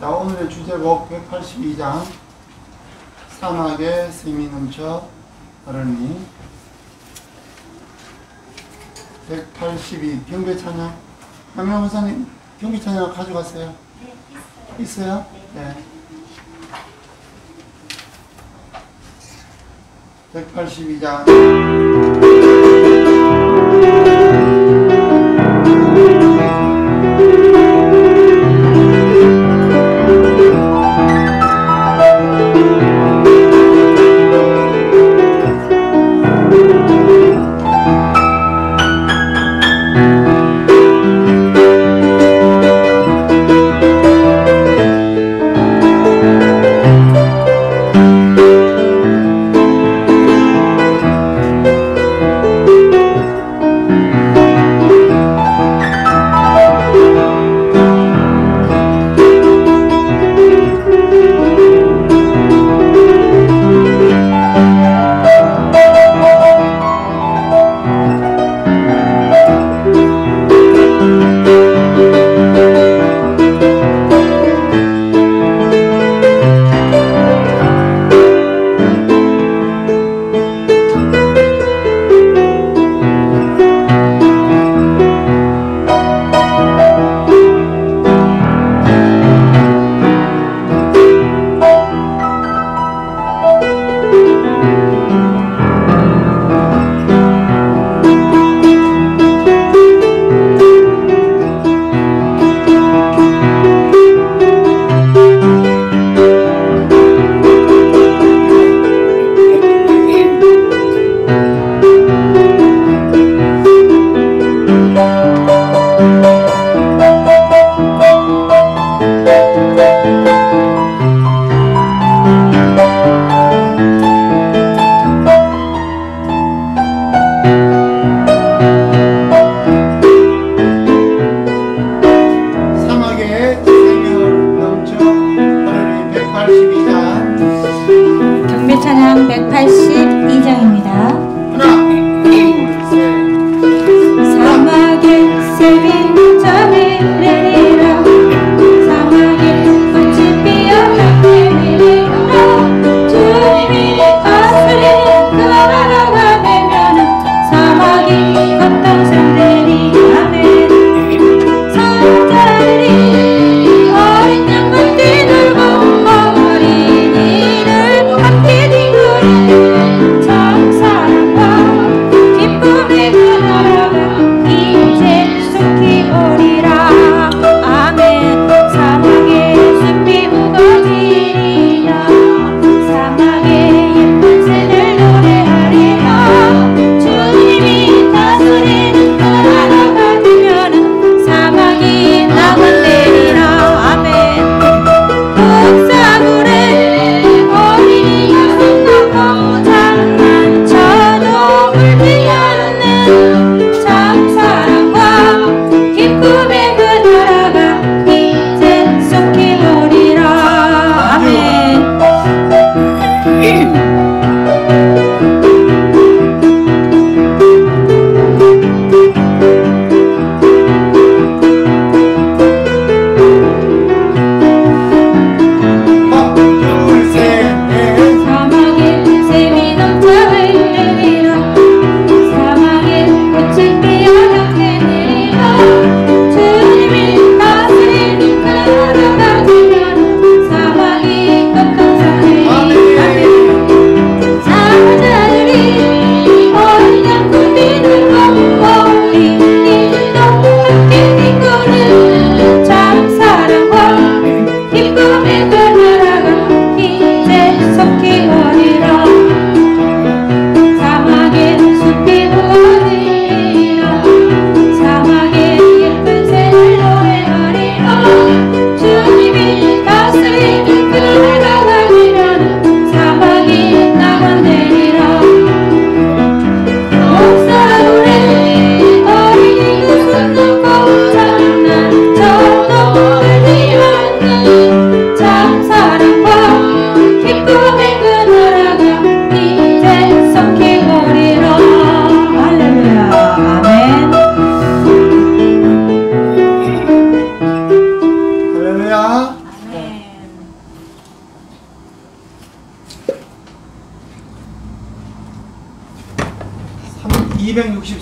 자, 오늘의 주제곡 182장 사막에 샘이 넘쳐 흐르니. 182 경배 찬양. 한명 목사님 경배 찬양 가져갔어요? 네, 있어요? 네. 182장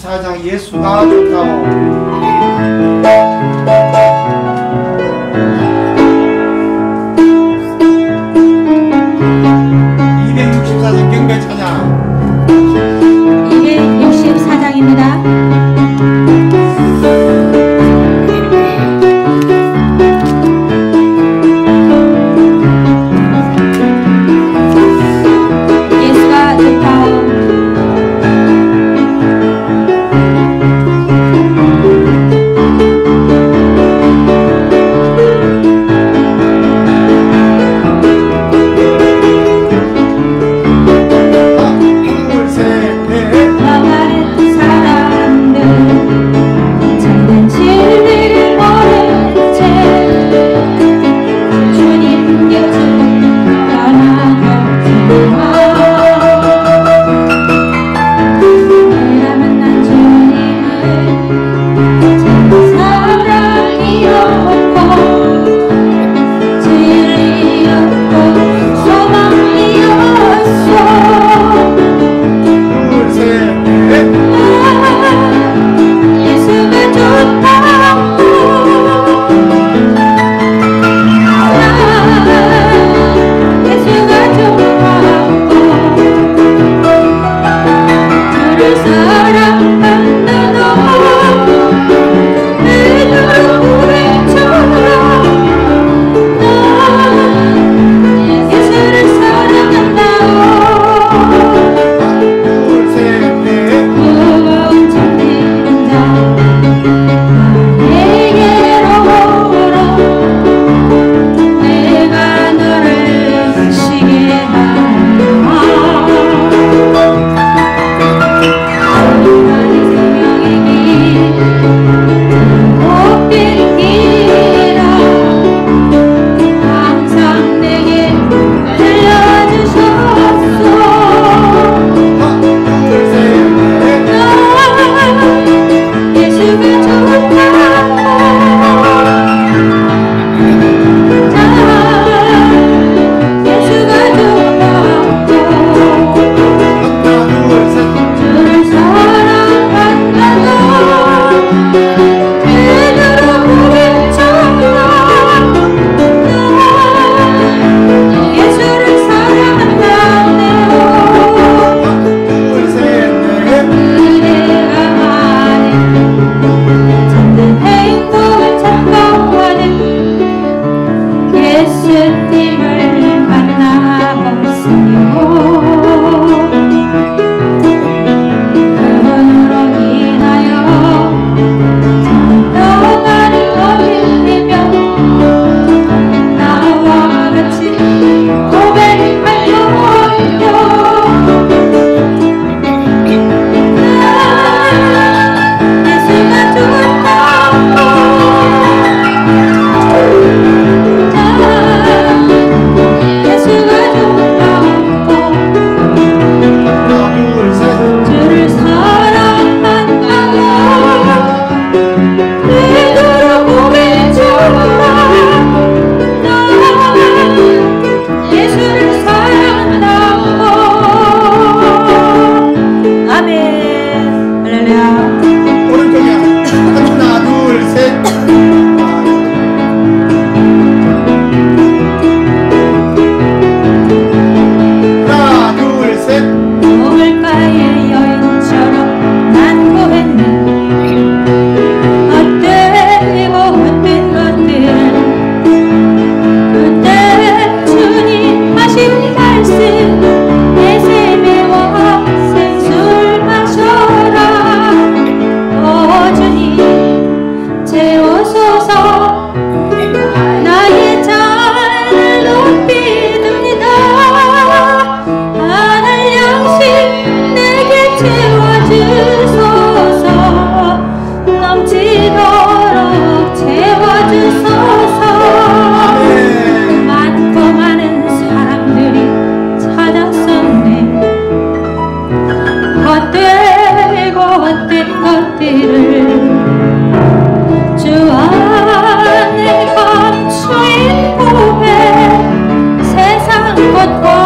264장 예수가 좋다고. 264장 경배 찬양. 264장입니다.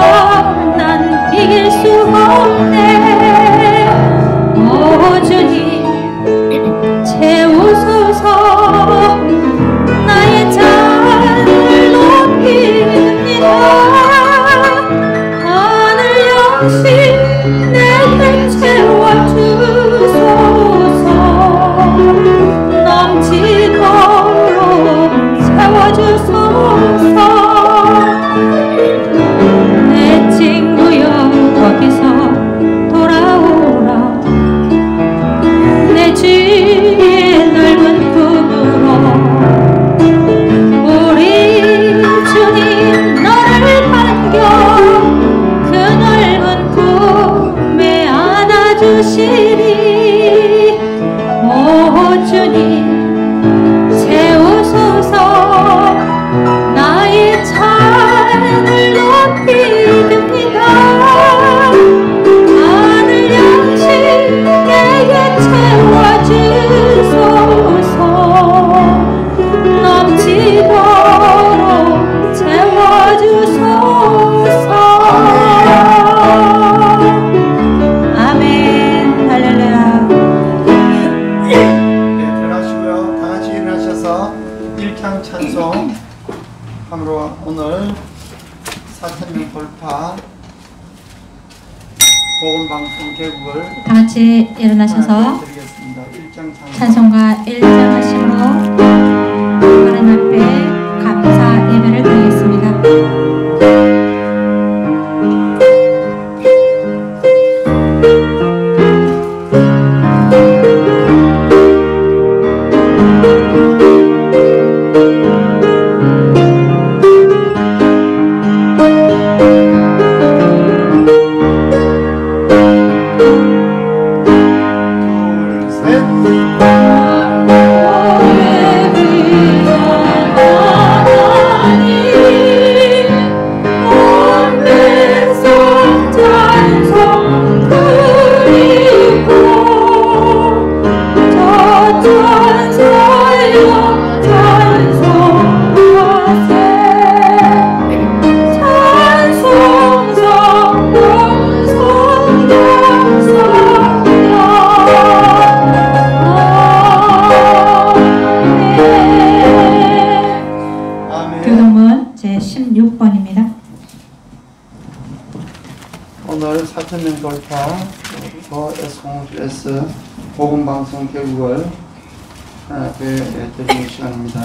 이길 수 없네. 오 주님 함으로 오늘 4,000명 돌파 복음방송 개국을 다 같이 일어나셔서 드리겠습니다. 1장 찬송가 1장 하심으로 하나님 앞에 감사 예배를 드리겠습니다. 교동문 제16번입니다. 오늘 4,000명 돌파 S 복음방송 개국을 드리는 시간입니다.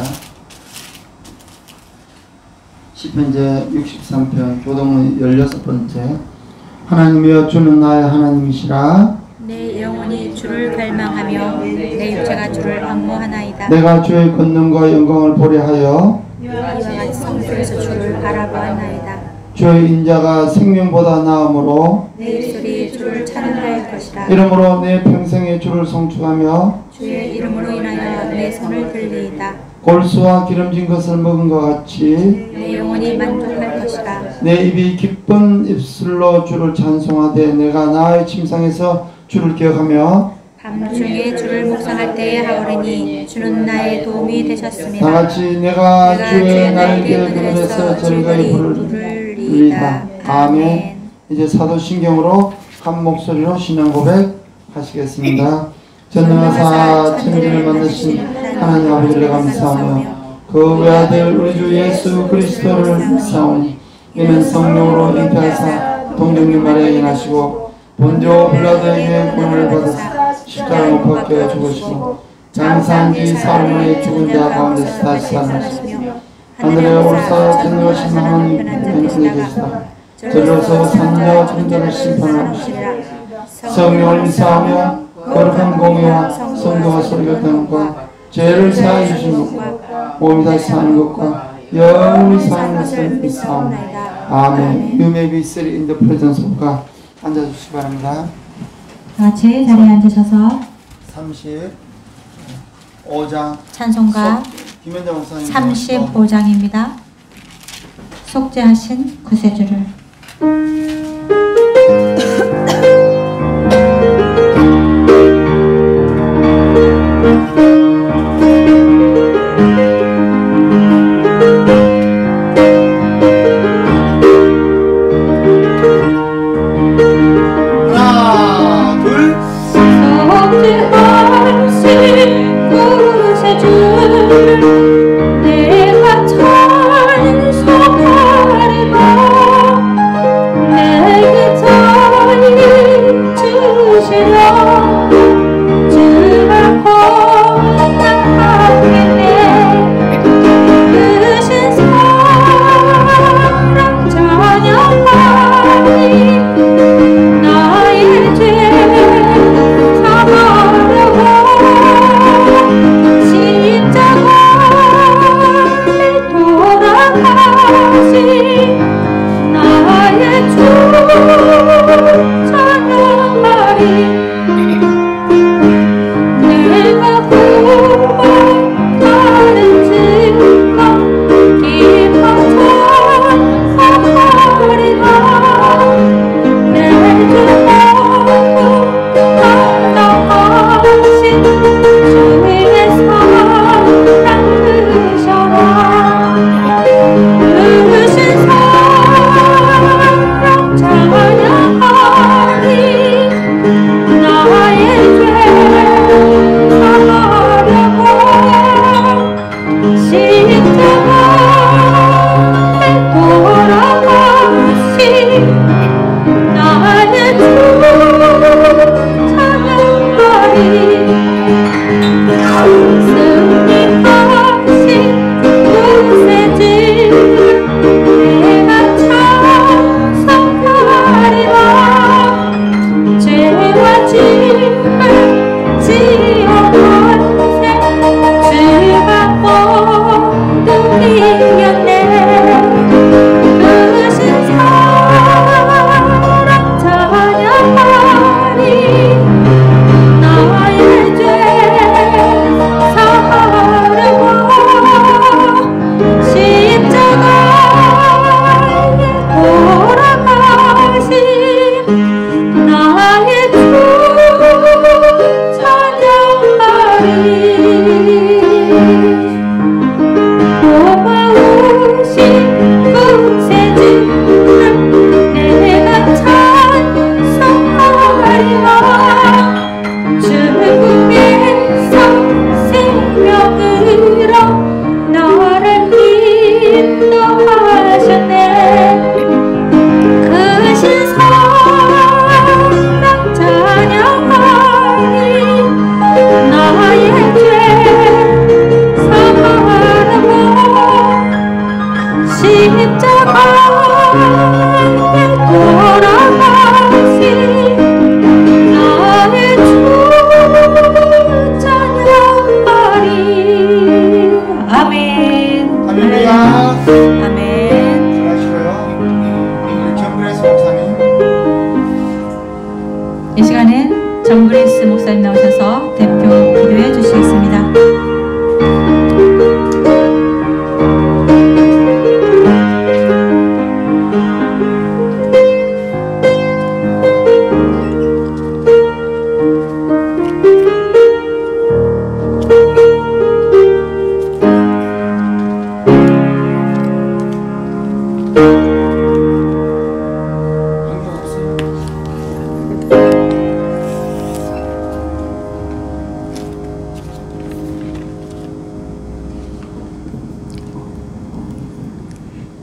시편 제63편 교동문 16번째. 하나님이여 주는 나의 하나님이시라. 내 영혼이 주를 갈망하며 내 육체가 주를 악모하나이다. 내가 주의 권능과 영광을 보려 하여 이와 같이 성소에서 주를 바라보았나이다. 주의 인자가 생명보다 나음으로 내 입술이 주를 찬양할 것이다. 이러므로 내 평생에 주를 송축하며 주의 이름으로 인하여 내 손을 들리이다. 골수와 기름진 것을 먹은 것 같이 내 영혼이 만족할 것이다. 내 입이 기쁜 입술로 주를 찬송하되 내가 나의 침상에서 주를 기억하며 밤중에 주를 묵상할 때에 하오리니 주는 나의 도움이 되셨습니다. 다같이 내가 주의 날개 그늘에서 즐거이 부르리이다. 아멘. 이제 사도신경으로 한 목소리로 신앙 고백 하시겠습니다. 전능하사 천지를 만드신 하나님 아버지를 감사하며 그 외아들 우리 주 예수 그리스도를 묵사오니 이는 성령으로 잉태하사 동정님 말에 인하시고 본디오 빌라도에게 권을 받으사 십자가 못 박혀 죽으시고 장사한 지 사흘 만에 죽은 자 가운데서 다시 살아나시며 하늘에 올사 전능하신 하나님 왼편에 계시다. 저리로서 산자와 천자를 심판하시리라. 성령을 인사하며 거룩한 공의와 성도와 소리가 되는 것과 죄를 사하여 주신 것과 몸이 다시 사는 것과 영원히 사는 것을 믿사옵나이다. 아멘. You may be seated in the presence of God. 앉아주시기 바랍니다. 제 자리에 앉으셔서 35장 찬송가 김현정 목사님 35장입니다. 속죄하신 구세주를. 내가 찬송하리라. 주를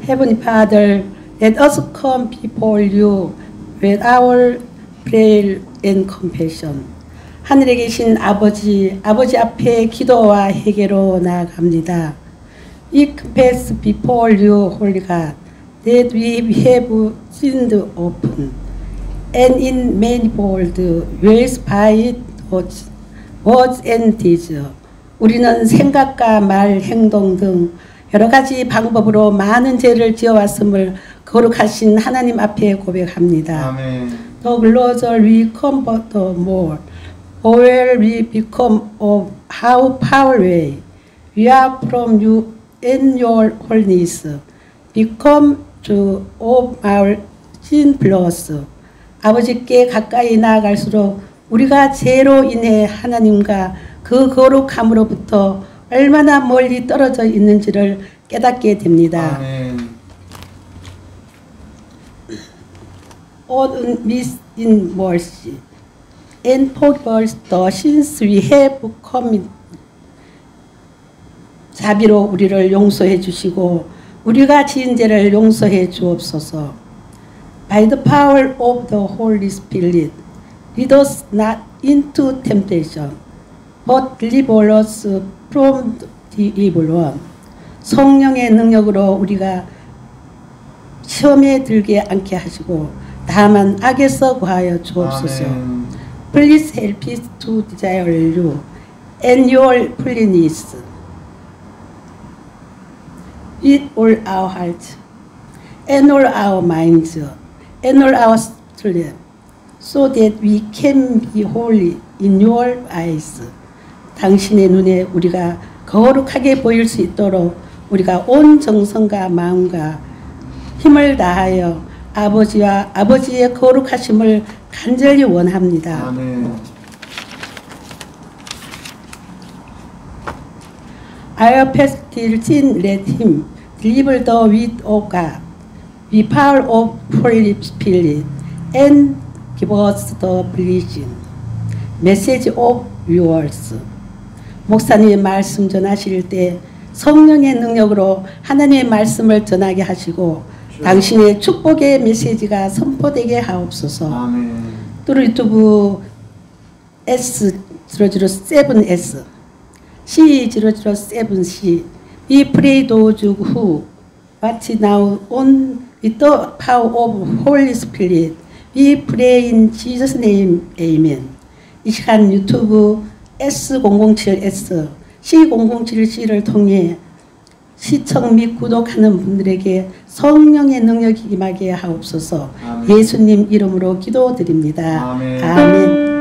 Heavenly Father, let us come before you with our prayer and compassion. 하늘에 계신 아버지 앞에 기도와 회개로 나아갑니다. We confess before you, Holy God, that we have sinned often, and in manifold ways by thoughts, words and deeds. 우리는 생각과 말, 행동 등 여러 가지 방법으로 많은 죄를 지어왔음을 거룩하신 하나님 앞에 고백합니다. 아멘. The closer we come, the more aware we become of how far away we are from you and your holiness. Become true of our sin plus. 아버지께 가까이 나아갈수록 우리가 죄로 인해 하나님과 그 거룩함으로부터 얼마나 멀리 떨어져 있는지를 깨닫게 됩니다. 아멘. All miss in mercy and forgive us the sins we have committed. 자비로 우리를 용서해 주시고 우리가 지은 죄를 용서해 주옵소서. By the power of the Holy Spirit, lead us not into temptation, but deliver us from the evil one. 성령의 능력으로 우리가 시험에 들게 않게 하시고 다만 악에서 구하여 주옵소서. 아멘. Please help us to desire you and your holiness with all our hearts and all our minds and all our strength, so that we can be holy in your eyes. 당신의 눈에 우리가 거룩하게 보일 수 있도록 우리가 온 정성과 마음과 힘을 다하여 아버지와 아버지의 거룩하심을 간절히 원합니다. 아멘. Our past sin, let him deliver the word of God, with power of Holy Spirit, and give us the blessing. Message of yours. 목사님의 말씀 전하실 때 성령의 능력으로 하나님의 말씀을 전하게 하시고 당신의 축복의 메시지가 선포되게 하옵소서. 아멘. 또 유튜브 S007S C007C We pray those who watch now on with the power of Holy Spirit. We pray in Jesus' name. Amen. 이 시간 유튜브 S007S C007C를 통해 시청 및 구독하는 분들에게 성령의 능력이 임하게 하옵소서. 아멘. 예수님 이름으로 기도드립니다. 아멘. 아멘.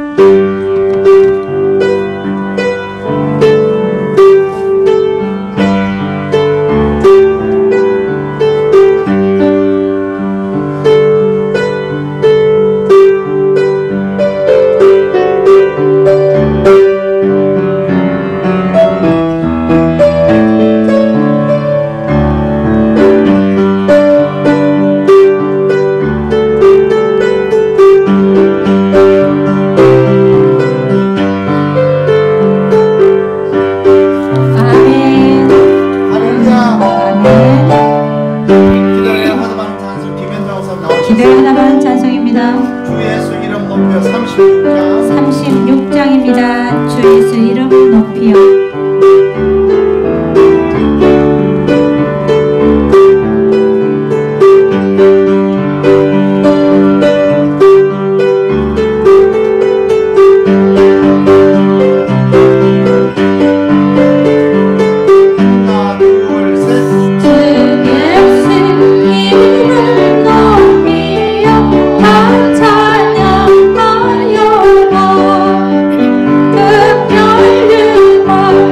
찬양하여라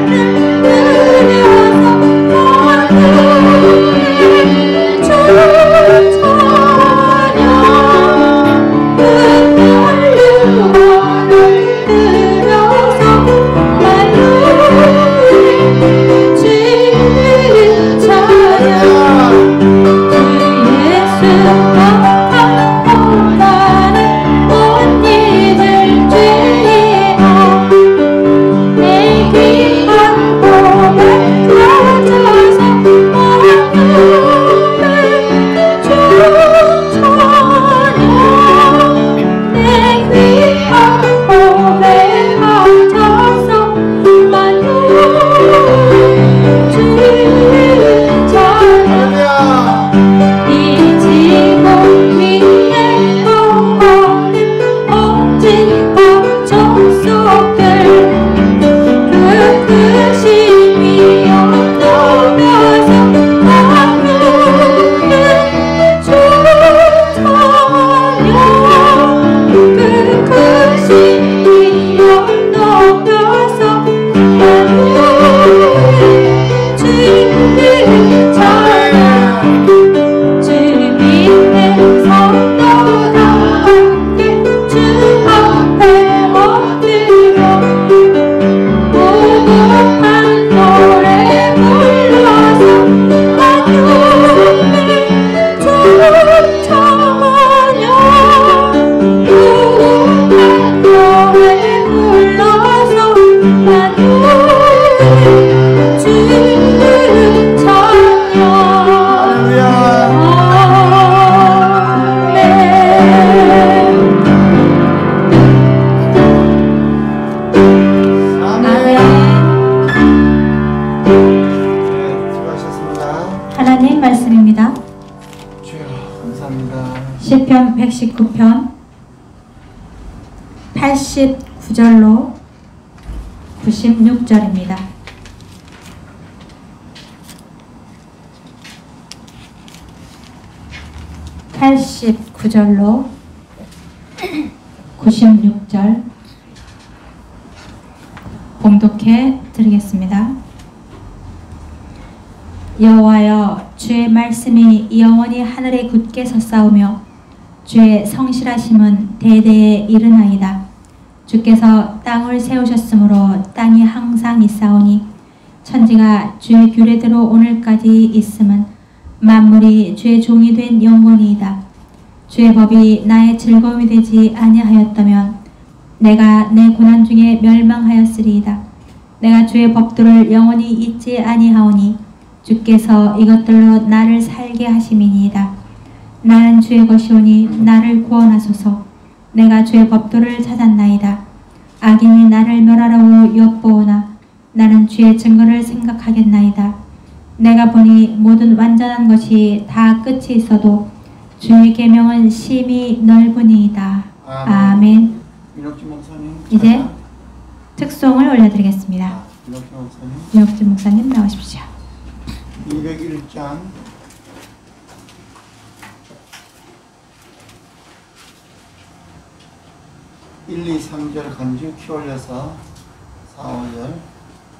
119편 89절로 96절입니다. (89절로) 96절 봉독해 드리겠습니다. 여호와여, 주의 말씀이 영원히 하늘에 굳게 섰사오며 주의 성실하심은 대대에 이르나이다. 주께서 땅을 세우셨으므로 땅이 항상 있사오니 천지가 주의 규례대로 오늘까지 있음은 만물이 주의 종이 된 영원이이다. 주의 법이 나의 즐거움이 되지 아니하였다면 내가 내 고난 중에 멸망하였으리이다. 내가 주의 법도를 영원히 잊지 아니하오니 주께서 이것들로 나를 살게 하심이니이다. 나는 주의 것이오니 나를 구원하소서. 내가 주의 법도를 찾았나이다. 악인이 나를 멸하라고 엿보오나 나는 주의 증거를 생각하겠나이다. 내가 보니 모든 완전한 것이 다 끝이 있어도 주의 계명은 심히 넓으니이다. 아멘. 민옥주 목사님. 이제 특송을 올려드리겠습니다. 민옥주 목사님. 민옥주 목사님 나오십시오. 201장 1, 2, 3절 간주 키 올려서 4, 5절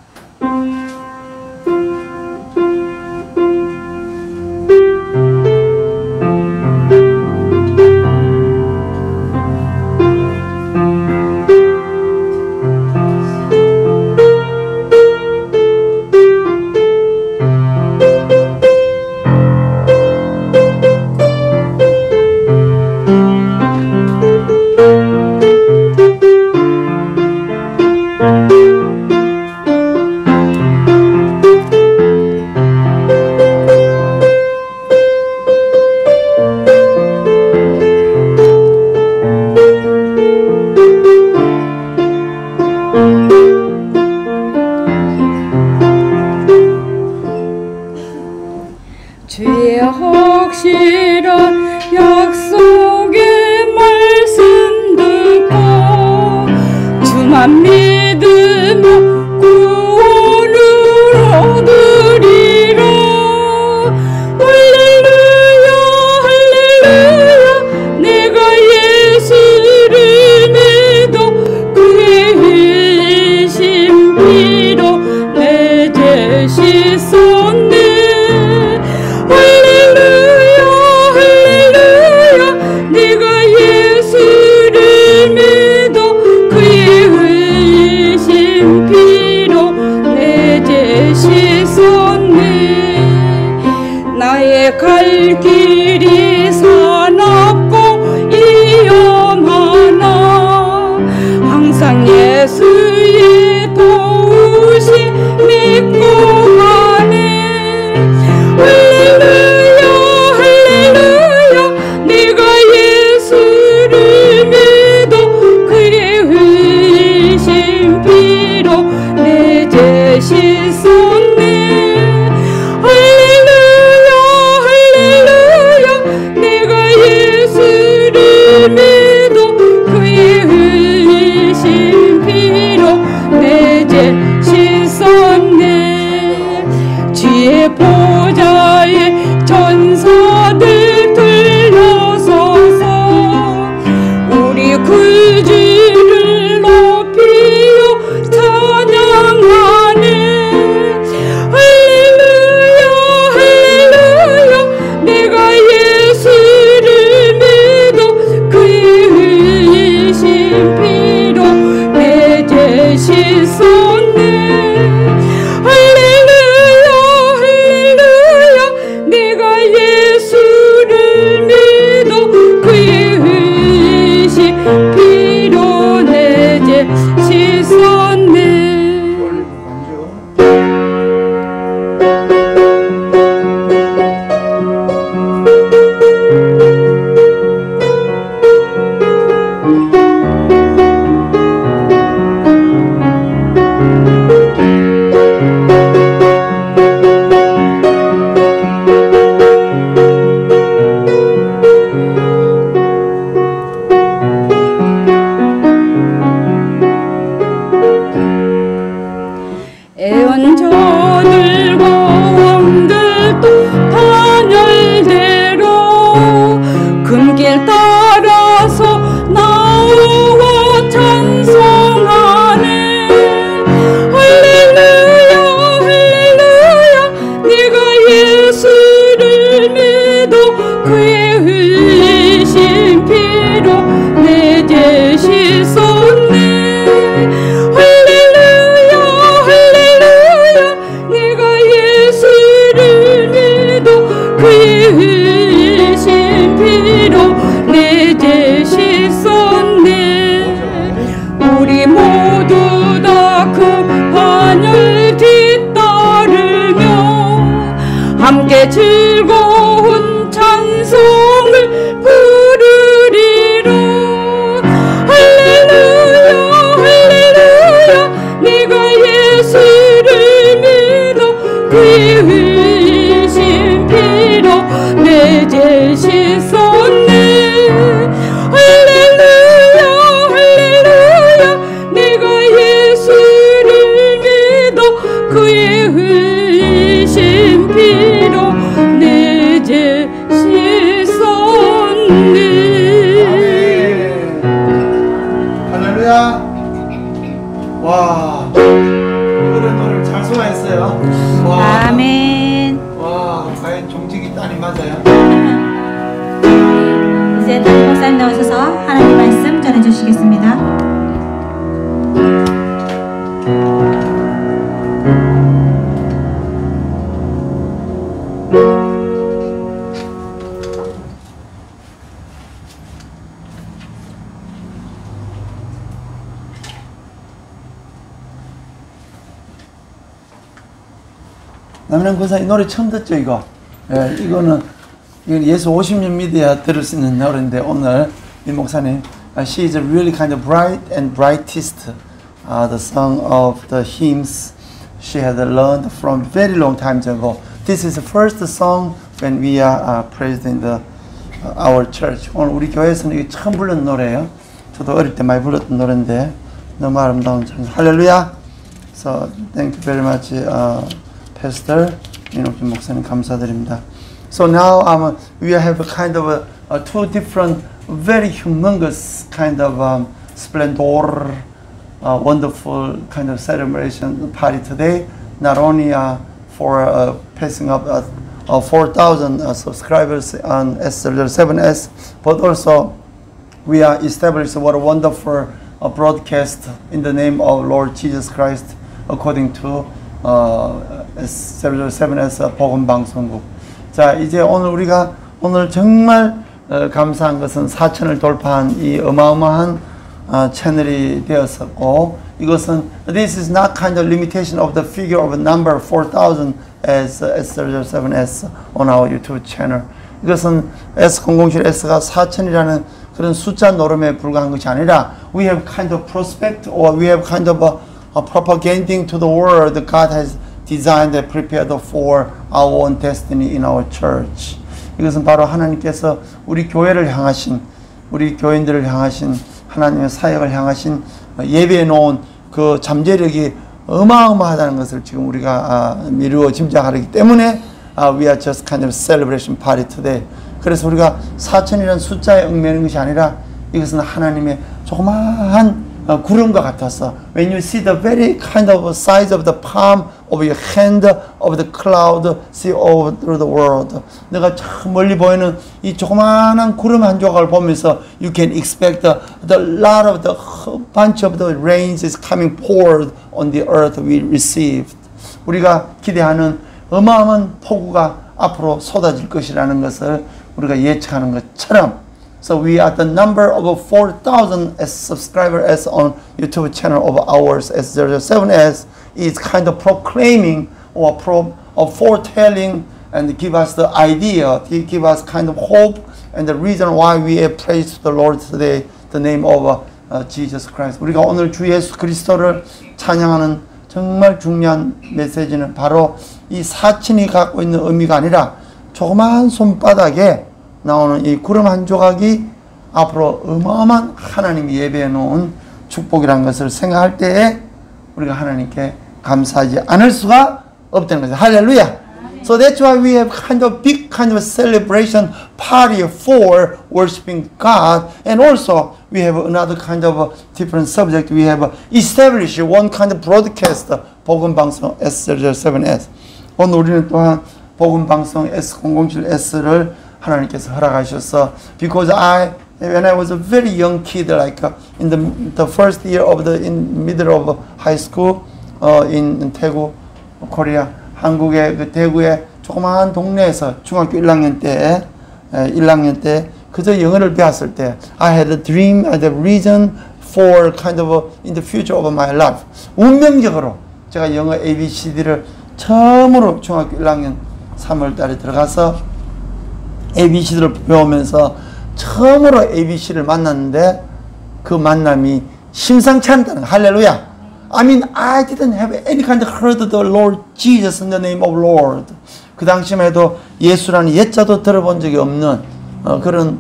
주의 확실한 약속의 말씀 듣고 주만 믿으며 구원을 얻으리라. 할렐루야 할렐루야. 내가 예수를 믿어 그의 흘리신 피로 내 죄 씻었네. 나의 갈 길이 사납고 위험하나 항상 예수의 도우심 믿고 가네. 할렐루야 할렐루야. 내가 예수를 믿어 그의 흘리신 피로 내 죄 씻었네. 믿어 그의 흘리신 피로 내 죄 씻었네. 주의 보좌에 천사들 들려서서 우리 구주를 높이며 찬양하네. 할렐루야 할렐루야. 내가 예수를 그의 흘리신 피로 내 죄 씻었네. 할렐루야 할렐루야. 이제 즐거운 찬송을 부르리라. 할렐루야 할렐루야 내가 예수를 믿어 그의 흘리신 피로 내 죄 씻었네. 할렐루야 할렐루야 내가 예수를 믿어 그의 흘리신 피로 내 죄 씻었네. 할렐루야. 와, 이거는 노래를 잘 소화했어요. 와, 아멘. 와, 과연 종직이 딸이 맞아요? 이제 담임 목사님 나오셔서 하나님 말씀 전해주시겠습니다. 남는 권사 이 노래 처음 듣죠 이거? 예, 이건 예수 50년 믿어야 들을 수 있는 노래인데 오늘 이 목사님 she is really kind of bright and brightest the song of the hymns she had learned from very long time ago. This is the first song when we are praised in our church. 오늘 우리 교회에서는 이게 처음 부른 노래예요. 저도 어릴 때 많이 불렀던 노래인데 너무 아름다운 찬송. 할렐루야. So thank you very much. Pastor, 민옥진 목사님 감사드립니다. So now we have a kind of two different, very humongous kind of splendor, wonderful kind of celebration party today. Not only for passing up 4,000 subscribers on S7S, but also we are established what a wonderful broadcast in the name of Lord Jesus Christ according to S7S 복음방송국. 자, 이제 우리가 오늘 정말 감사한 것은 4,000을 돌파한 이 어마어마한 채널이 되었었고, 이것은 this is not kind of limitation of the figure of a number 4,000 as S7S on our YouTube channel. 이것은 S007S가 4,000이라는 그런 숫자 노름에 불과한 것이 아니라 we have kind of prospect or we have kind of propagating to the world God has designed and prepared for our own destiny in our church. 이것은 바로 하나님께서 우리 교회를 향하신, 우리 교인들을 향하신 하나님의 사역을 향하신 예배해 놓은 그 잠재력이 어마어마하다는 것을 지금 우리가 미루어 짐작하기 때문에 we are just kind of celebration party today. 그래서 우리가 4,000이라는 숫자에 얽매이는 것이 아니라 이것은 하나님의 조그마한 구름과 같아서 when you see the very kind of size of the palm of your hand of the cloud see all through the world. 내가 저 멀리 보이는 이 조그마한 구름 한 조각을 보면서 you can expect the lot of the bunch of the rains is coming poured on the earth we received. 우리가 기대하는 어마어마한 폭우가 앞으로 쏟아질 것이라는 것을 우리가 예측하는 것처럼 So we are the number of 4,000 as subscribers as on YouTube channel of ours S07S is kind of proclaiming or foretelling and give us the idea, give us kind of hope and the reason why we have praised the Lord today, the name of Jesus Christ. 우리가 오늘 주 예수 그리스도를 찬양하는 정말 중요한 메시지는 바로 이 4,000이 갖고 있는 의미가 아니라 조그마한 손바닥에 나오는 이 구름 한 조각이 앞으로 어마어마한 하나님이 예배해 놓은 축복이라는 것을 생각할 때에 우리가 하나님께 감사하지 않을 수가 없다는 거죠. 할렐루야. So that's why we have kind of big kind of celebration party for worshiping God, and also we have another kind of different subject. We have established one kind of broadcast 복음방송 S07S. 오늘 우리는 또한 복음방송 S007S를 하나님께서 허락하셔서 because when I was a very young kid, like in the first year of in middle of high school in Daegu, Korea, 한국의 그 대구의 조그마한 동네에서 중학교 1학년 때 그저 영어를 배웠을 때 I had a dream and a reason for kind of in the future of my life. 운명적으로 제가 영어 ABCD를 처음으로 중학교 1학년 3월 달에 들어가서 ABC들을 배우면서 처음으로 ABC를 만났는데 그 만남이 심상치 않다는 거예요. 할렐루야. I mean, I didn't have any kind of heard the Lord Jesus in the name of Lord. 그 당시만 해도 예수라는 옛자도 들어본 적이 없는 그런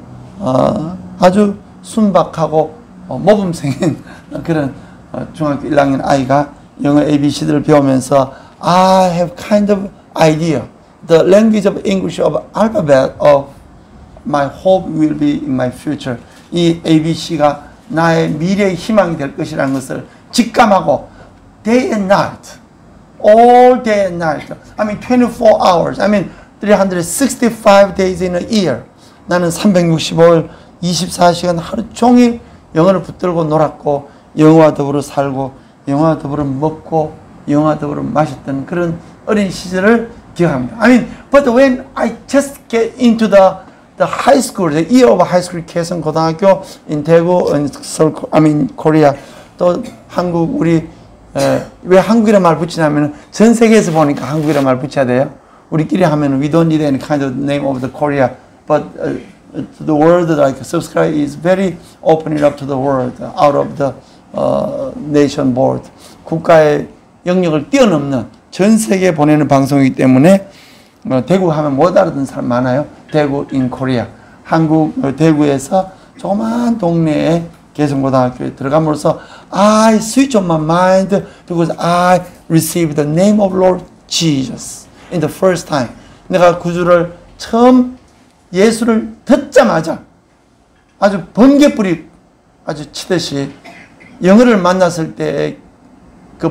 아주 순박하고 모범생인 그런 중학교 1학년 아이가 영어 ABC들을 배우면서 I have kind of idea. The language of English of alphabet of my hope will be in my future. 이 ABC가 나의 미래의 희망이 될 것이라는 것을 직감하고 day and night, all day and night. I mean 24 hours. I mean 365 days in a year. 나는 365일 24시간 하루 종일 영어를 붙들고 놀았고 영어와 더불어 살고 영어와 더불어 먹고 영어와 더불어 마셨던 그런 어린 시절을 기억합니다. I mean, but when I just get into the high school, the year of high school, 개성 고등학교 in 대구, I mean Korea, 또 한국 우리 왜 한국이란 말 붙이냐면 전 세계에서 보니까 한국이란 말 붙여야 돼요. 우리끼리 하면 we don't need any kind of name of the Korea, but the world like subscribe is very opening up to the world out of the nation board. 국가의 영역을 뛰어넘는 전 세계에 보내는 방송이기 때문에 대구 하면 못 알아듣는 사람 많아요. 대구 in Korea. 한국 대구에서 조그만 동네에 개성고등학교에 들어감으로써 I switch on my mind because I received the name of Lord Jesus in the first time. 내가 구주를 처음 예수를 듣자마자 아주 번개불이 아주 치듯이 영어를 만났을 때 그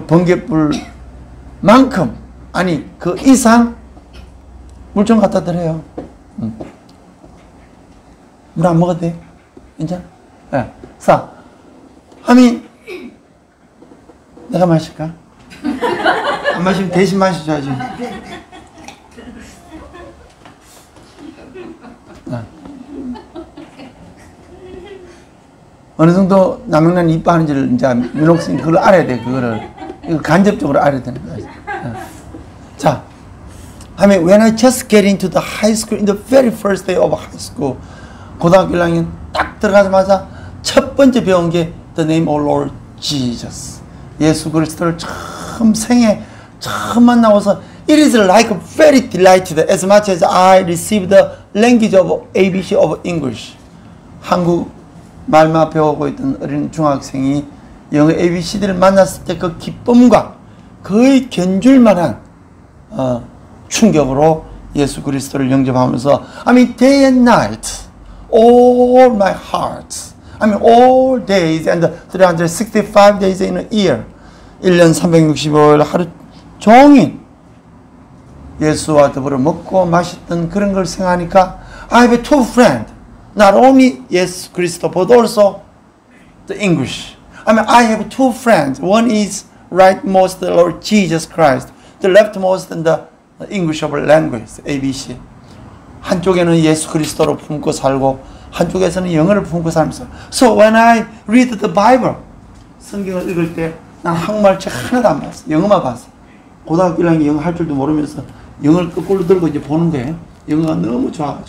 번개불만큼 아니 그 이상 물 좀 갖다 드려요. 물 안 먹어도 돼? 괜찮아? 네. 자, 아니 내가 마실까? 안 마시면 대신 마셔줘야지. 어느 정도 남영란 이뻐하는지를 이제 민옥선이 그걸 알아야 돼. 그거를 이거 간접적으로 알아야 되는 거야. 자, I mean, when I just get into the high school, in the very first day of high school, 고등학교 1학년 딱 들어가자마자 첫 번째 배운 게 the name of Lord Jesus. 예수 그리스도를 처음 생애 처음 만나고서 it is like very delighted as much as I received the language of ABC of English. 한국 말만 배우고 있던 어린 중학생이 영어 ABC들을 만났을 때 그 기쁨과 거의 견줄 만한 충격으로 예수 그리스도를 영접하면서 I mean day and night all my heart I mean all days and 365 days in a year 1년 365일 하루 종일 예수와 더불어 먹고 마셨던 그런 걸 생각하니까 I have two friends not only 예수 그리스도 but also the English. I mean I have two friends. One is rightmost the Lord Jesus Christ. The leftmost in the English of language, ABC. 한쪽에는 예수 그리스도를 품고 살고 한쪽에서는 영어를 품고 살면서. So when I read the Bible, 성경을 읽을 때 난 한국말책 하나도 안 봤어. 영어만 봤어. 고등학교 1학년 영어 할 줄도 모르면서 영어를 거꾸로 들고 이제 보는 거예요. 영어가 너무 좋아가지고.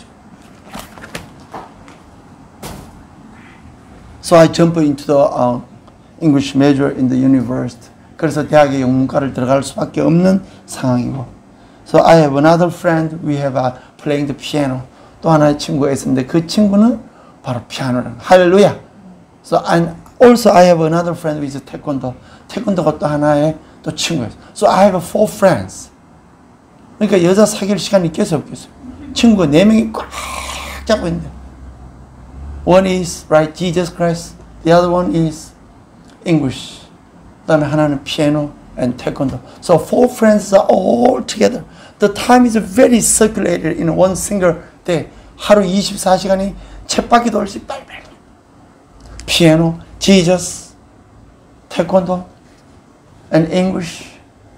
So I jump into the English major in the university. 그래서 대학에 영문과를 들어갈 수밖에 없는 상황이고. So I have another friend. We have playing the piano. 또 하나의 친구가 있었는데 그 친구는 바로 피아노라는. 할렐루야. So and also I have another friend with taekwondo. 태권도가 또 하나의 또 친구였어. So I have four friends. 그러니까 여자 사귈 시간이 있겠어 없겠어. 친구가 4명이 꽉 잡고 있는데. One is right Jesus Christ. The other one is English. 그다음에 하나는 piano and taekwondo. So four friends are all together. The time is very circulated in one single day. 하루 24시간이 쳇바퀴 돌듯이 빨리빨리. Piano, Jesus, taekwondo, and English.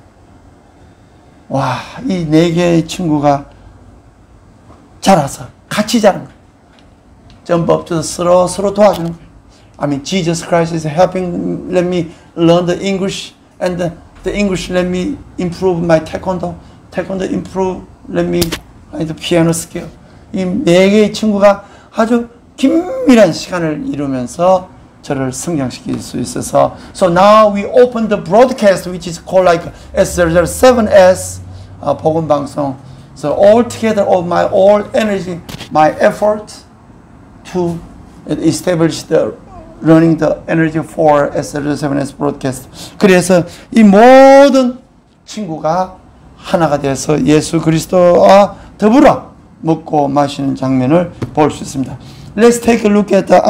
와, 이 4개의 친구가 자라서 같이 자란 거예요. Jump up to the 서로 도와주는 거예요. I mean, Jesus Christ is helping, let me learn the English, and the English let me improve my taekwondo. Taekwondo improve let me the piano skill. 이 네 개의 친구가 아주 긴밀한 시간을 이루면서 저를 성장시킬 수 있어서 so now we open the broadcast which is called like S7S 복음 방송. So all together of my all energy, my effort to establish the running the energy for S7S broadcast. 그래서 이 모든 친구가 하나가 돼서 예수 그리스도와 더불어 먹고 마시는 장면을 볼 수 있습니다. Let's take a look at the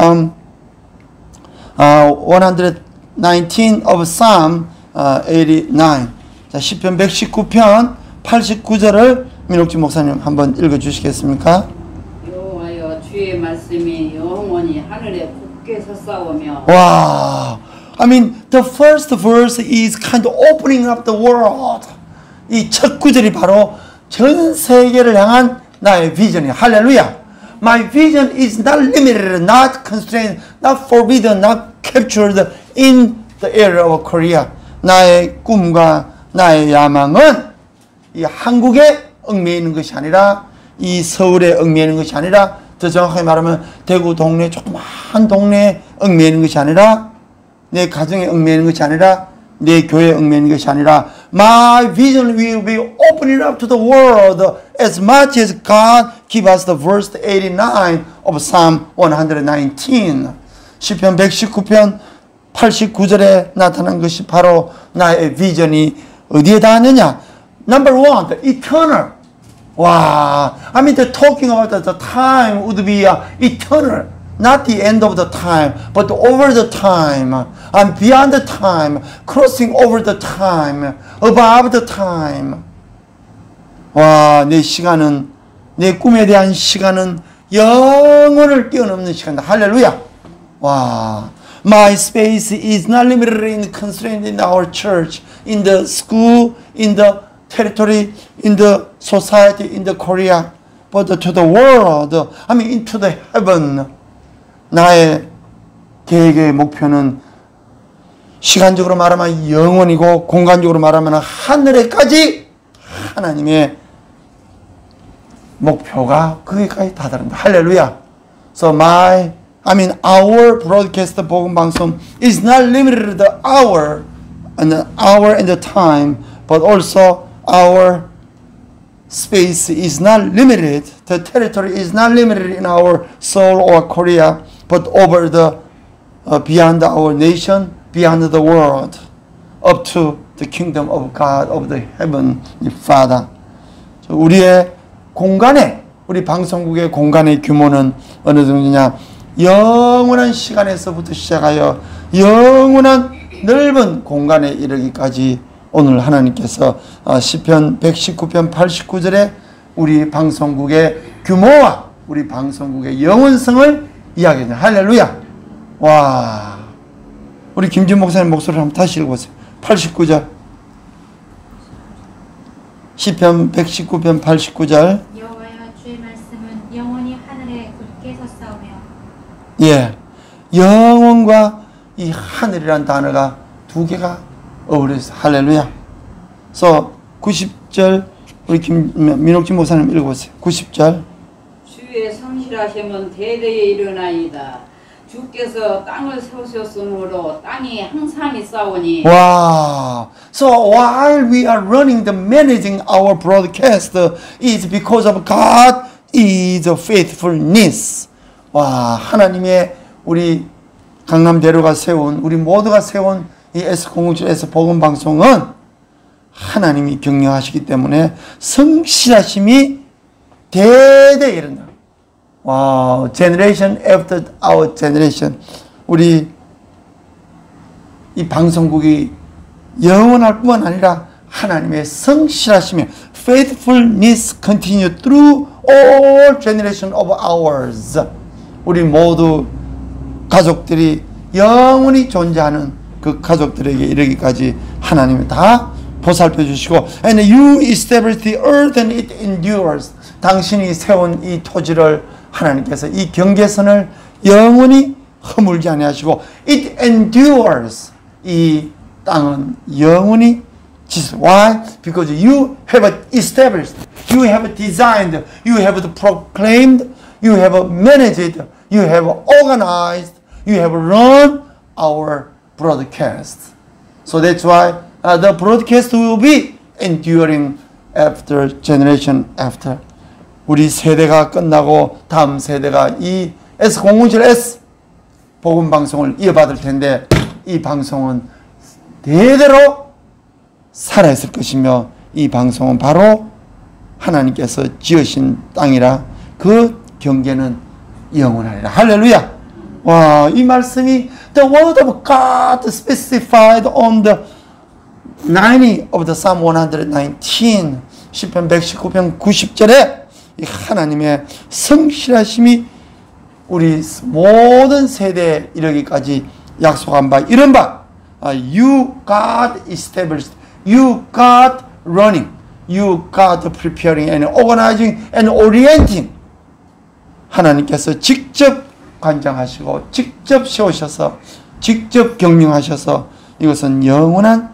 119 of Psalm 89. 자, 시편 119편 89절을 민옥지 목사님 한번 읽어 주시겠습니까? 여호와여 주의 말씀이 영원히 하늘에 굳게 섰사오며. Wow. I mean, the first verse is kind of opening up the world. 이 첫 구절이 바로 전 세계를 향한 나의 비전이야. 할렐루야. My vision is not limited, not constrained, not forbidden, not captured in the area of Korea. 나의 꿈과 나의 야망은 이 한국에 얽매이는 것이 아니라 이 서울에 얽매이는 것이 아니라 더 정확하게 말하면 대구 동네 조그마한 동네에 얽매이는 것이 아니라 내 가정에 얽매이는 것이 아니라 내 교회에 얽매이는 것이 아니라 My vision will be opening up to the world as much as God give us the verse 89 of Psalm 119. 시편 119편 89절에 나타난 것이 바로 나의 비전이 어디에 닿았느냐? Number one, the eternal. 와, I mean, the talking about the time would be eternal. Not the end of the time, but over the time, and beyond the time, crossing over the time, above the time. 와, 내 시간은, 내 꿈에 대한 시간은 영원을 뛰어넘는 시간이다. 할렐루야. 와, my space is not limited and constrained in our church, in the school, in the territory, in the society, in the Korea, but to the world, I mean, into the heaven. 나의 계획의 목표는 시간적으로 말하면 영원이고 공간적으로 말하면 하늘에까지 하나님의 목표가 거기까지 다다른다. 할렐루야. So our broadcast 복음 방송 is not limited to the hour and the time, but also our space is not limited. The territory is not limited in our Seoul or Korea, but over the beyond our nation, beyond the world, up to the kingdom of God, of the heavenly Father. 우리의 공간에, 우리 방송국의 공간의 규모는 어느 정도냐? 영원한 시간에서부터 시작하여 영원한 넓은 공간에 이르기까지 오늘 하나님께서 시편 119편 89절에 우리 방송국의 규모와 우리 방송국의 영원성을 이야기해요. 할렐루야. 와, 우리 김준 목사님 목소리를 한번 다시 읽어보세요. 89절 시편 119편 89절 여호와여 주의 말씀은 영원히 하늘에 굳게 섰사오며. 예, 영원과 이 하늘이란 단어가 두 개가 어우러져. 할렐루야. 그래서 90절 우리 민옥진 목사님 읽어보세요. 90절 주의 성실하심은 대대에 일어나이다. 주께서 땅을 세우셨으므로 땅이 항상 있사오니. Wow. So while we are running the managing our broadcast is because of God is faithfulness. 와, 하나님의 우리 강남대로가 세운 우리 모두가 세운 이 S007 복음 방송은 하나님이 경영하시기 때문에 성실하심이 대대에 이른다. 와, generation after our generation. 우리 이 방송국이 영원할 뿐만 아니라 하나님의 성실하심이 faithfulness continue through all generation of ours. 우리 모두 가족들이 영원히 존재하는 그 가족들에게 이르기까지 하나님이 다 보살펴 주시고 and you establish the earth and it endures. 당신이 세운 이 토지를 하나님께서 이 경계선을 영원히 허물지 아니하시고 it endures. 이 땅은 영원히 Jesus. Why? Because you have established, you have designed, you have proclaimed, you have managed, you have organized, you have run our broadcast. So that's why the broadcast will be enduring after generation after. 우리 세대가 끝나고 다음 세대가 이 S007S 복음 방송을 이어받을 텐데 이 방송은 대대로 살아있을 것이며 이 방송은 바로 하나님께서 지으신 땅이라 그 경계는 영원하리라. 할렐루야. 와, 이 말씀이 the word of God specified on the 90 of the Psalm 119 시편 119편 90절에 이 하나님의 성실하심이 우리 모든 세대에 이르기까지 약속한 바 이런 바 you God established, you God running, you God preparing and organizing and orienting. 하나님께서 직접 관장하시고 직접 세우셔서 직접 경영하셔서 이것은 영원한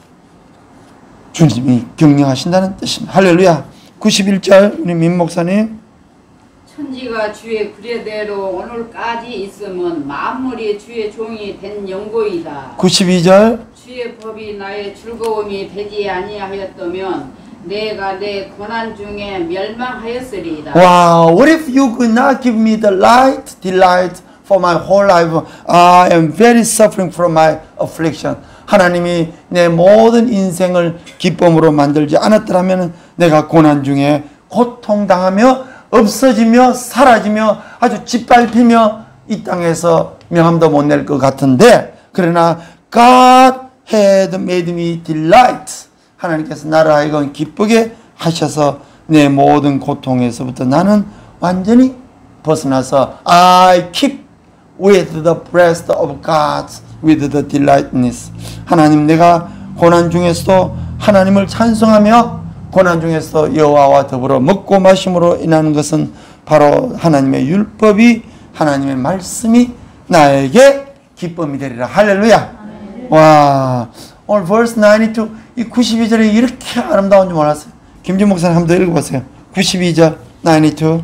주님이 경영하신다는 뜻입니다. 할렐루야. 91절 우리 민 목사님. 천지가 주의 규례대로 오늘까지 있음은 만물이 주의 종이 된 연고이다. 92절 주의 법이 나의 즐거움이 되지 아니하였다면 내가 내 고난 중에 멸망하였으리이다. Wow, what if you could not give me the light, delight for my whole life? I am very suffering from my affliction. 하나님이 내 모든 인생을 기쁨으로 만들지 않았더라면 내가 고난 중에 고통당하며 없어지며 사라지며 아주 짓밟히며 이 땅에서 명함도 못 낼 것 같은데 그러나 God had made me delight. 하나님께서 나를 하여금 기쁘게 하셔서 내 모든 고통에서부터 나는 완전히 벗어나서 I keep with the breast of God with the delightness. 하나님 내가 고난 중에서도 하나님을 찬송하며 고난 중에서 여호와와 더불어 먹고 마심으로 인하는 것은 바로 하나님의 율법이 하나님의 말씀이 나에게 기쁨이 되리라. 할렐루야. 와, 오늘 verse 92 이 92절에 이렇게 아름다운 줄 몰랐어요. 김준 목사님 한번 더 읽어보세요. 92절 92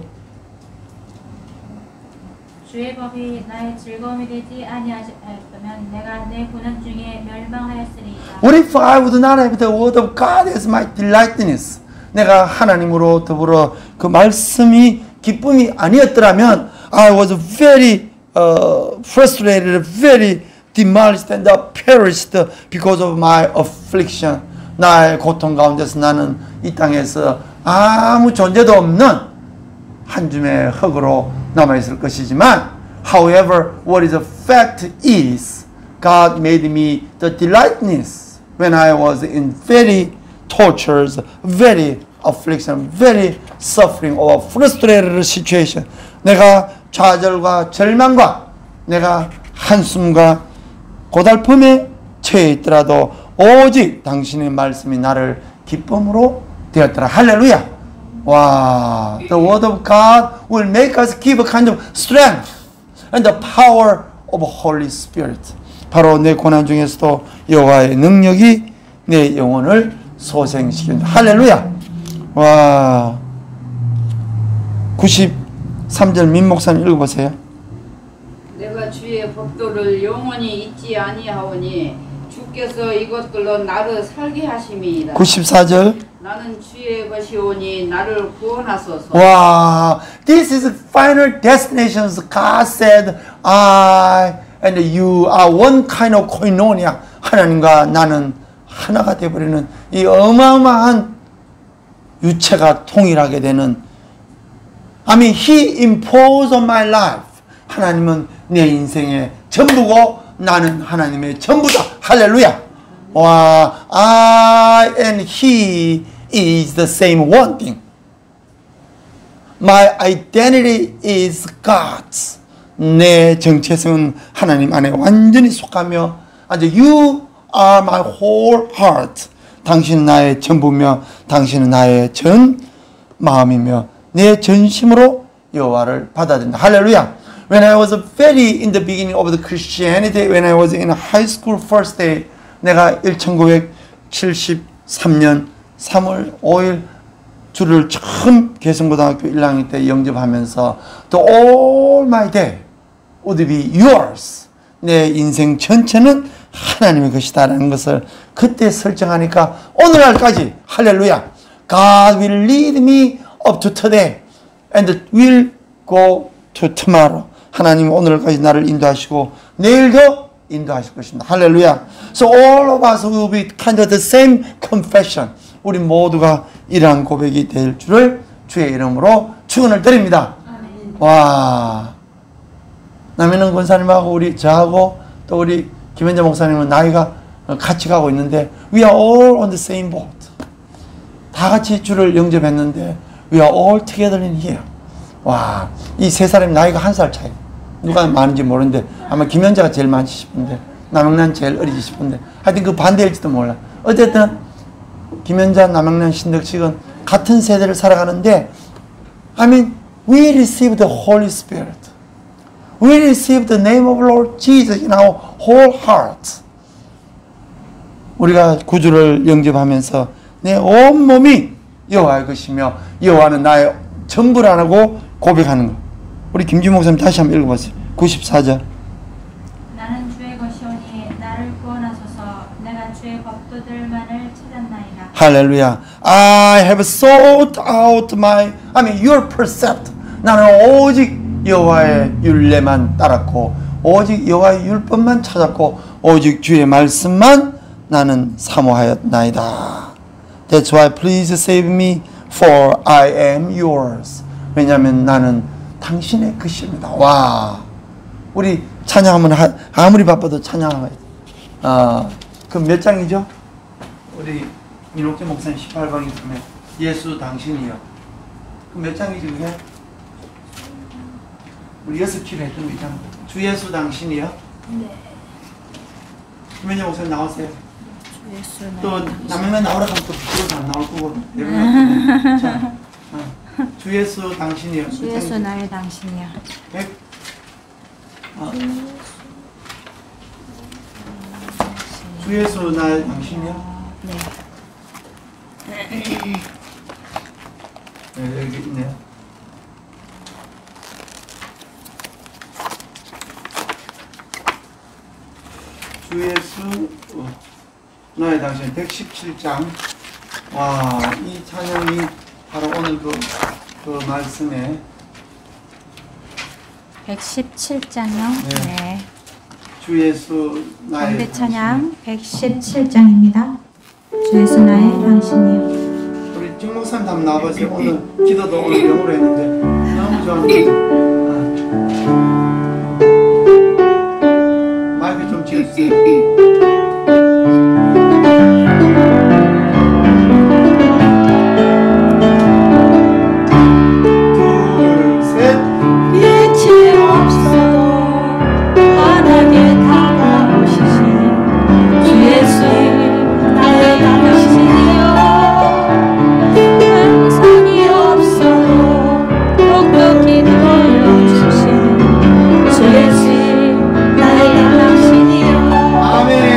주의 법이 나의 즐거움이 되지 아니하였다면 내가 내 고난 중에 멸망하였으리이다. What if I would not have the word of God as my delightness? 내가 하나님으로 더불어 그 말씀이 기쁨이 아니었더라면 I was very frustrated, very demolished and perished because of my affliction. 나의 고통 가운데서 나는 이 땅에서 아무 존재도 없는 한 줌의 흙으로 남아있을 것이지만 however, what is a fact is God made me the delightness when I was in very tortures, very affliction, very suffering or frustrated situation. 내가 좌절과 절망과 내가 한숨과 고달픔에 처해 있더라도 오직 당신의 말씀이 나를 기쁨으로 되었더라. 할렐루야. 와, the word of God will make us give a kind of strength and the power of Holy Spirit. 바로 내 고난 중에서도 여호와의 능력이 내 영혼을 소생시킨다. 할렐루야. 와, 93절 민 목사님 읽어보세요. 내가 주의 법도를 영원히 잊지 아니하오니 주께서 이것들로 나를 살게 하심이이다. 94절 나는 주의 것이오니 나를 구원하소서. Wow, this is final destinations. God said, I and you are one kind of koinonia. 하나님과 나는 하나가 되어버리는 이 어마어마한 유체가 통일하게 되는. I mean, He imposed on my life. 하나님은 내 인생의 전부고 나는 하나님의 전부다. 할렐루야. 와, I and He is the same one thing. My identity is God's. 내 정체성은 하나님 안에 완전히 속하며 아주 You are my whole heart. 당신은 나의 전부며 당신은 나의 전 마음이며 내 전심으로 여호와를 받아들인다. 할렐루야. When I was very in the beginning of the Christianity, when I was in high school first day, 내가 1970 3년 3월 5일 주를 처음 개성고등학교 1학년 때 영접하면서 The all my day would be yours. 내 인생 전체는 하나님의 것이다 라는 것을 그때 설정하니까 오늘날까지 할렐루야, God will lead me up to today and will go to tomorrow. 하나님 오늘까지 나를 인도하시고 내일도 인도하실 것입니다. 할렐루야. So all of us will be kind of the same confession. 우리 모두가 이러한 고백이 될 줄을 주의 이름으로 축원을 드립니다. 와, 남인은 권사님하고 우리 저하고 또 우리 김현재 목사님은 나이가 같이 가고 있는데 we are all on the same boat. 다 같이 주를 영접했는데 we are all together in here. 와, 이 세 사람이 나이가 1살 차이. 누가 많은지 모르는데 아마 김현자가 제일 많지 싶은데 남영란 제일 어리지 싶은데 하여튼 그 반대일지도 몰라. 어쨌든 김현자, 남영란, 신덕식은 같은 세대를 살아가는데 I mean we receive the Holy Spirit. We receive the name of Lord Jesus in our whole heart. 우리가 구주를 영접하면서 내 온몸이 여호와의 것이며 여호와는 나의 전부라고 고백하는 것. 우리 김준 목사님 다시 한번 읽어보세요. 94절. 나는 주의 것이오니 나를 구원하소서. 내가 주의 법도들만을 찾았나이다. 할렐루야. I have sought out your precept. 나는 오직 여호와의 율례만 따랐고 오직 여호와의 율법만 찾았고 오직 주의 말씀만 나는 사모하였나이다. That's why please save me for I am yours. 왜냐하면 나는 당신의 것입니다. 와, 우리 찬양하면 아무리 바빠도 찬양하면 그 몇 장이죠? 우리 민옥재 목사님 18방이 보면 예수 당신이요. 그 몇 장이지 그게? 우리 6킬 했던 거 있잖아. 주 예수 당신이요? 네. 김현재 목사님 나오세요. 주 예수 또 남에만 나오라 하면 또 부끄러워서 안 나올 거고. 자, 주 예수 당신이요. 주 예수 나의 당신이요. 100. 주 예수 나의 당신이요? 네. 네, 여기 있네요. 주 예수 나의 당신 117장. 와, 이 찬양이 바로 오늘 그 말씀에 117장요. 네. 주 예수 나의 건배 찬양 117장입니다. 주 예수 나의 당신이요. 우리 정 목사님 한번 나와보세요. 오늘 기도도 오늘 영어로 했는데 너무 좋았는데. 마이크 좀 지어주세요. 아멘.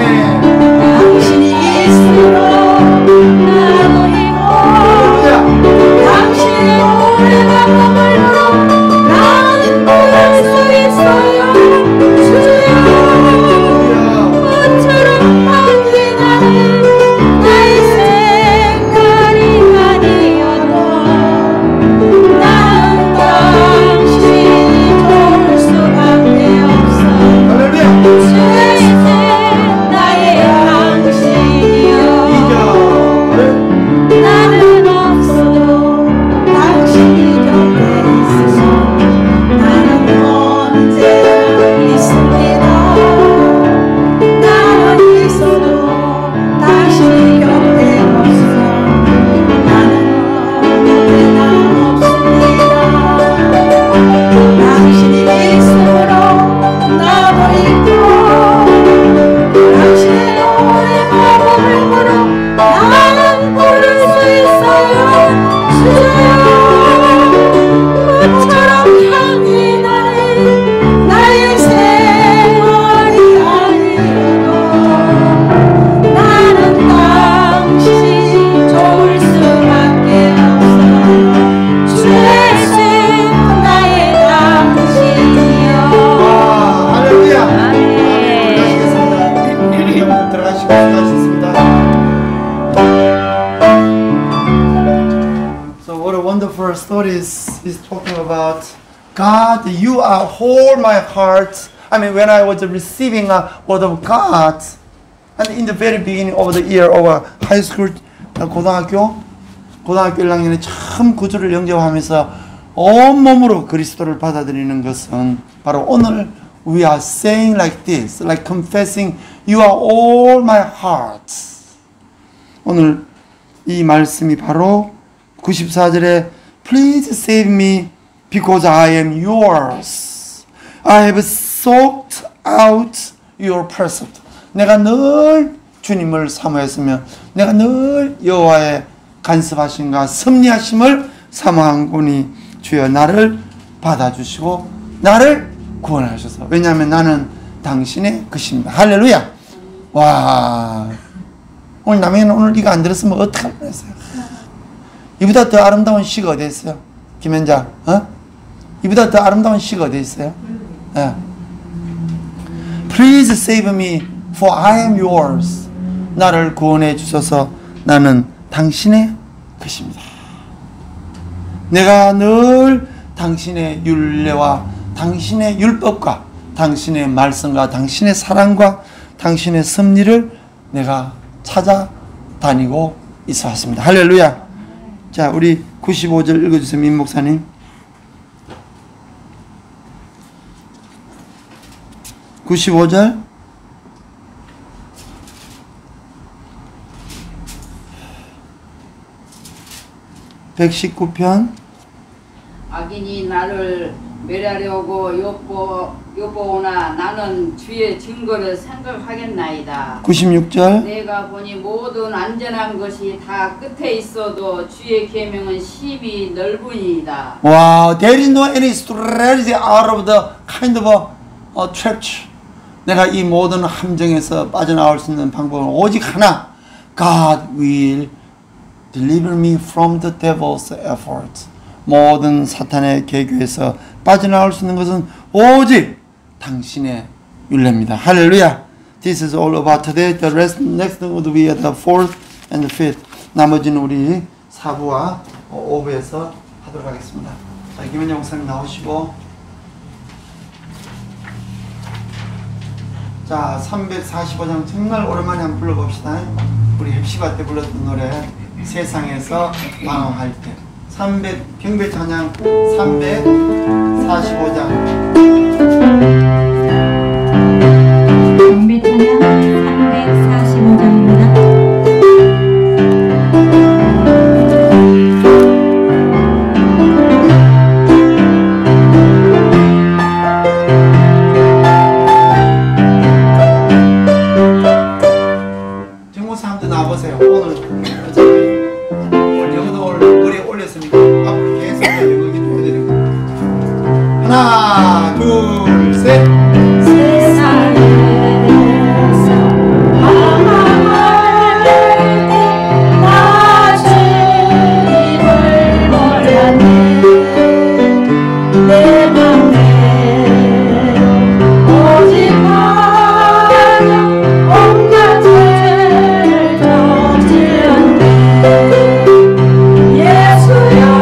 our stories is talking about God, you are whole my heart. I mean, when I was receiving a word of God, and in the very beginning of the year of high school, 고등학교 1학년에 처음 구주를 영접하면서 온몸으로 그리스도를 받아들이는 것은 바로 오늘 we are saying like this, like confessing, you are all my heart. 오늘 이 말씀이 바로 94절에 Please save me because I am yours. I have sought out your precept. 내가 늘 주님을 사모했으며 내가 늘 여호와의 간섭하심과 섭리하심을 사모한거니 주여 나를 받아주시고 나를 구원하셔서 왜냐하면 나는 당신의 것입니다. 할렐루야. 와, 오늘 남해는 오늘 이거 안 들었으면 어떡할 뻔했어요. 이보다 더 아름다운 시가 어디 있어요? 김현자, 이보다 더 아름다운 시가 어디 있어요? Please save me, for I am yours. 나를 구원해 주셔서 나는 당신의 것입니다. 내가 늘 당신의 율례와 당신의 율법과 당신의 말씀과 당신의 사랑과 당신의 섭리를 내가 찾아다니고 있어 왔습니다. 할렐루야. 자, 우리 95절 읽어주세요. 민 목사님. 95절. 119편. 악인이 나를 멸하려고 엿보오나 나는 주의 증거를 생각하겠나이다. 96절. 내가 보니 모든 안전한 것이 다 끝에 있어도 주의 계명은 심히 넓으니이다. Wow, there is no any strategy out of the kind of a trap. 내가 이 모든 함정에서 빠져나올 수 있는 방법은 오직 하나. God will deliver me from the devil's effort. 모든 사탄의 계교에서 빠져나올 수 있는 것은 오직 당신의 율례입니다. 할렐루야. This is all about today. The rest next would be the fourth and the fifth. 나머지는 우리 4부와 5부에서 하도록 하겠습니다. 자, 김현정 목사님 나오시고. 자, 345장 정말 오랜만에 한번 불러봅시다. 우리 heb시바 때 불렀던 노래 세상에서 방황할 때. 경배 찬양 345장. 경배 찬양 345장입니다. 정모사 한번 나와보세요. 오늘 영어도 오늘 머리에 올렸으니까 앞으로 계속 영어 기도해야 되는 거예요. 하나, 둘, 셋. 예수여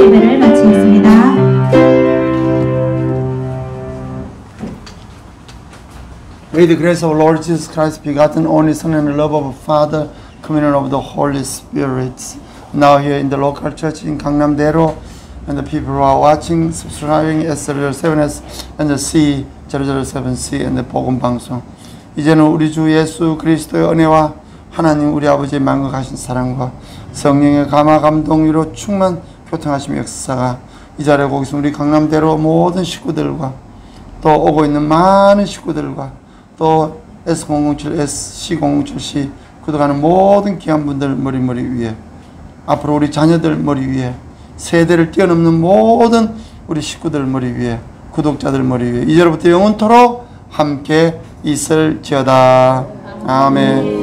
예배를 마치겠습니다. May the grace of our Lord Jesus Christ, begotten only Son, and the love of the Father, communion of the Holy Spirit, now here in the local church in Gangnam-daero, and the people who are watching, subscribing S007S and the C 007C and the 복음 방송. 이제는 우리 주 예수 그리스도의 은혜와 하나님 우리 아버지의 만극하신 사랑과 성령의 감화 감동으로 충만 교통하시며 역사가 이 자리에 꼭 있으면 우리 강남대로 모든 식구들과 또 오고 있는 많은 식구들과 또 S007, SC007C 구독하는 모든 귀한 분들 머리 위에 앞으로 우리 자녀들 머리 위에 세대를 뛰어넘는 모든 우리 식구들 머리 위에 구독자들 머리 위에 이제로부터 영원토록 함께 있을지어다. 아멘.